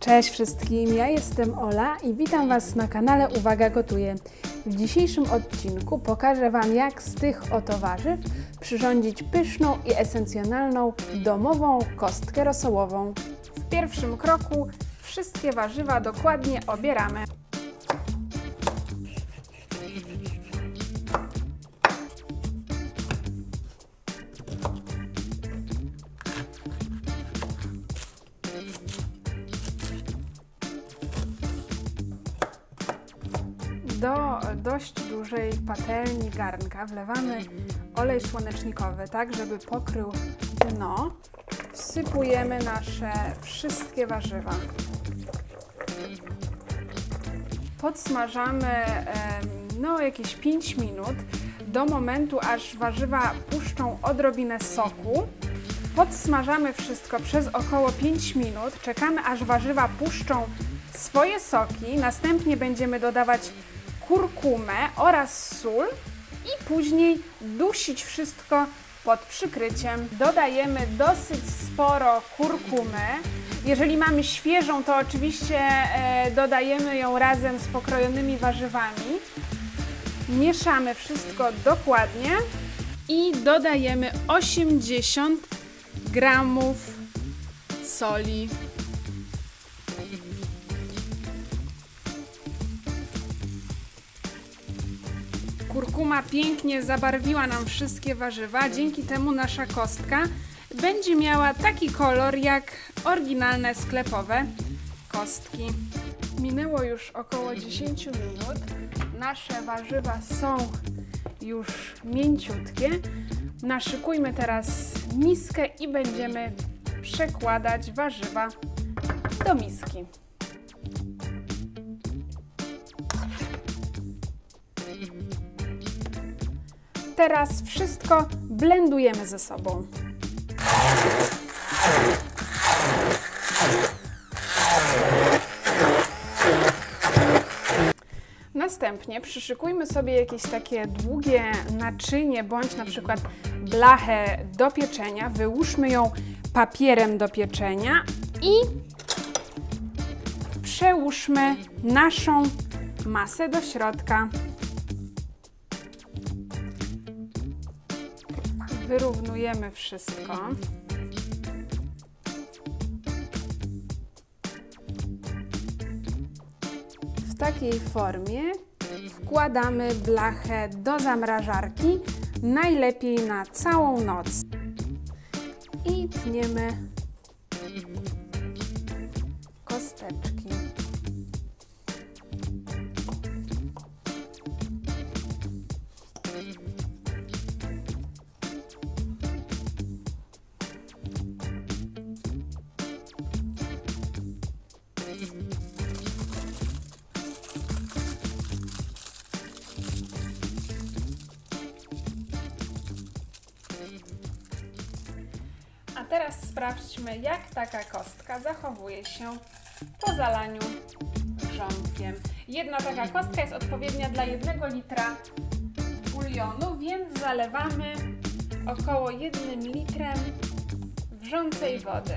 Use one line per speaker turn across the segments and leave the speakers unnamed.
Cześć wszystkim, ja jestem Ola i witam Was na kanale Uwaga Gotuję. W dzisiejszym odcinku pokażę Wam, jak z tych oto warzyw przyrządzić pyszną i esencjonalną domową kostkę rosołową. W pierwszym kroku wszystkie warzywa dokładnie obieramy. Do dość dużej patelni garnka wlewamy olej słonecznikowy, tak żeby pokrył dno. Wsypujemy nasze wszystkie warzywa. Podsmażamy jakieś 5 minut do momentu, aż warzywa puszczą odrobinę soku. Podsmażamy wszystko przez około 5 minut, czekamy aż warzywa puszczą swoje soki, następnie będziemy dodawać kurkumę oraz sól i później dusić wszystko pod przykryciem. Dodajemy dosyć sporo kurkumy. Jeżeli mamy świeżą, to oczywiście dodajemy ją razem z pokrojonymi warzywami. Mieszamy wszystko dokładnie i dodajemy 80 gramów soli. Kurkuma pięknie zabarwiła nam wszystkie warzywa, dzięki temu nasza kostka będzie miała taki kolor jak oryginalne sklepowe kostki. Minęło już około 10 minut, nasze warzywa są już mięciutkie. Naszykujmy teraz miskę i będziemy przekładać warzywa do miski. Teraz wszystko blendujemy ze sobą. Następnie przyszykujmy sobie jakieś takie długie naczynie, bądź na przykład blachę do pieczenia. Wyłóżmy ją papierem do pieczenia i przełóżmy naszą masę do środka. Wyrównujemy wszystko. W takiej formie wkładamy blachę do zamrażarki, najlepiej na całą noc. I tniemy kosteczki. A teraz sprawdźmy, jak taka kostka zachowuje się po zalaniu wrzątkiem. Jedna taka kostka jest odpowiednia dla 1 litra bulionu, więc zalewamy około 1 litrem wrzącej wody.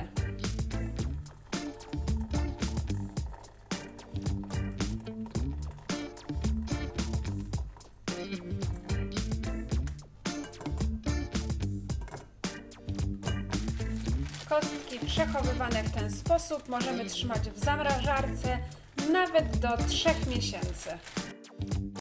Kostki przechowywane w ten sposób możemy trzymać w zamrażarce nawet do 3 miesięcy.